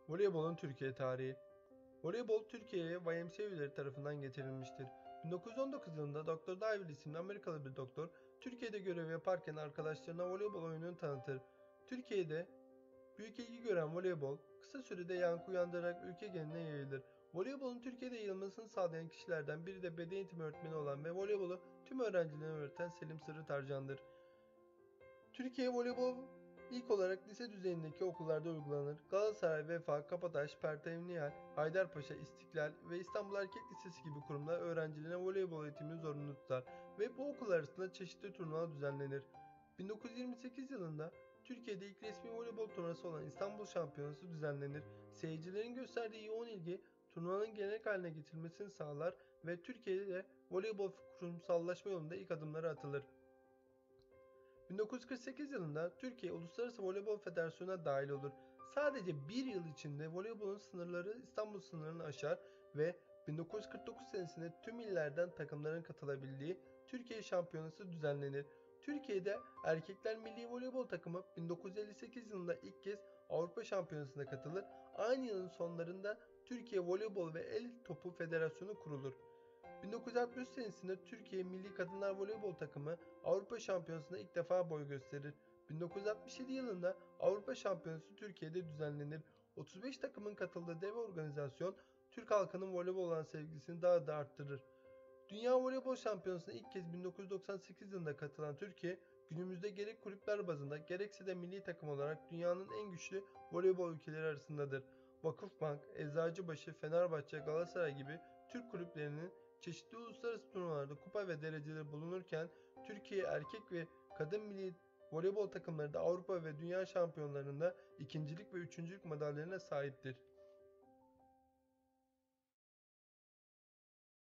Voleybolun Türkiye tarihi. Voleybol Türkiye'ye YMCA üyeleri tarafından getirilmiştir. 1919 yılında Dr. Dyer isimli Amerikalı bir doktor, Türkiye'de görev yaparken arkadaşlarına voleybol oyununu tanıtır. Türkiye'de büyük ilgi gören voleybol, kısa sürede yankı uyandırarak ülke geneline yayılır. Voleybolun Türkiye'de yayılmasını sağlayan kişilerden biri de beden eğitimi öğretmeni olan ve voleybolu tüm öğrencilerine öğreten Selim Sırrı Tarcan'dır. Türkiye voleybol ilk olarak lise düzeyindeki okullarda uygulanır. Galatasaray, Vefa, Kabataş, Pertemniyel, Haydarpaşa, İstiklal ve İstanbul Erkek Lisesi gibi kurumlar öğrencilerine voleybol eğitimini zorunlu tutar ve bu okullar arasında çeşitli turnuvalar düzenlenir. 1928 yılında Türkiye'de ilk resmi voleybol turnuvası olan İstanbul Şampiyonası düzenlenir. Seyircilerin gösterdiği yoğun ilgi turnuvanın gelenek haline getirilmesini sağlar ve Türkiye'de voleybol kurumsallaşma yolunda ilk adımları atılır. 1948 yılında Türkiye Uluslararası Voleybol Federasyonu'na dahil olur. Sadece bir yıl içinde voleybolun sınırları İstanbul sınırını aşar ve 1949 senesinde tüm illerden takımların katılabildiği Türkiye Şampiyonası düzenlenir. Türkiye'de erkekler milli voleybol takımı 1958 yılında ilk kez Avrupa Şampiyonası'na katılır. Aynı yılın sonlarında Türkiye Voleybol ve El Topu Federasyonu kurulur. 1963 senesinde Türkiye Milli Kadınlar Voleybol takımı Avrupa Şampiyonası'nda ilk defa boy gösterir. 1967 yılında Avrupa Şampiyonası Türkiye'de düzenlenir. 35 takımın katıldığı dev organizasyon Türk halkının voleybol olan sevgisini daha da arttırır. Dünya Voleybol Şampiyonası'na ilk kez 1998 yılında katılan Türkiye, günümüzde gerek kulüpler bazında gerekse de milli takım olarak dünyanın en güçlü voleybol ülkeleri arasındadır. Vakıfbank, Eczacıbaşı, Fenerbahçe, Galatasaray gibi Türk kulüplerinin çeşitli uluslararası turnuvalarda kupa ve dereceleri bulunurken Türkiye erkek ve kadın milli voleybol takımları da Avrupa ve Dünya şampiyonlarında ikincilik ve üçüncülük madalyalarına sahiptir.